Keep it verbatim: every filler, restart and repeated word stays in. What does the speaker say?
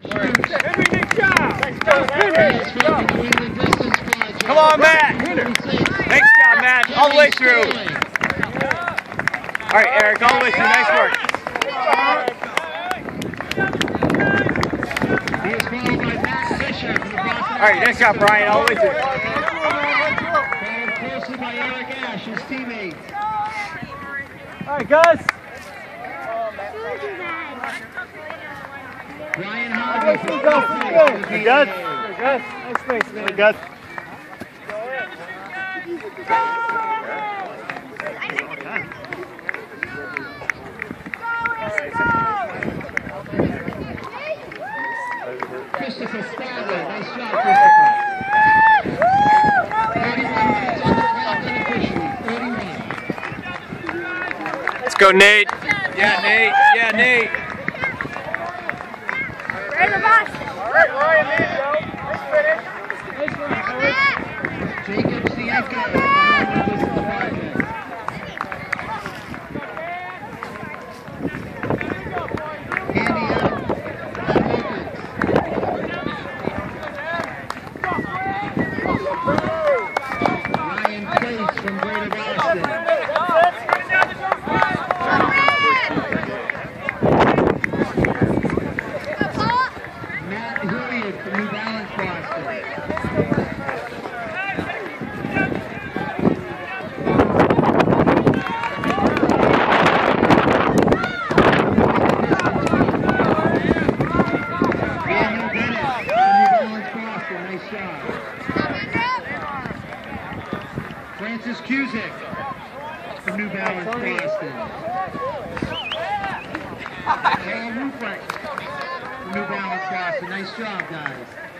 Come on, Matt. Nice job, Matt. All the way through. All right, Eric, all the way through. Nice work. All right, nice job, Brian. All the way through. Followed closely by Eric Ash, his teammate. All right, guys. Brian Harvey. Hey, Gus. Hey, Gus. Nice space, man. Hey, Gus. Christopher Stadler. Nice job, Christopher. Let's go, Nate. Yeah, Nate. Yeah, Nate. Jacob Sienka. Andy Adams. Ryan Place from Greater Boston. Matt Hilliard from New Balance Boston. Daniel Bennett from New Balance Boston. Nice job. Francis Cusick from New Balance Boston. Paul Ruprecht from New Balance Boston. Nice job, guys.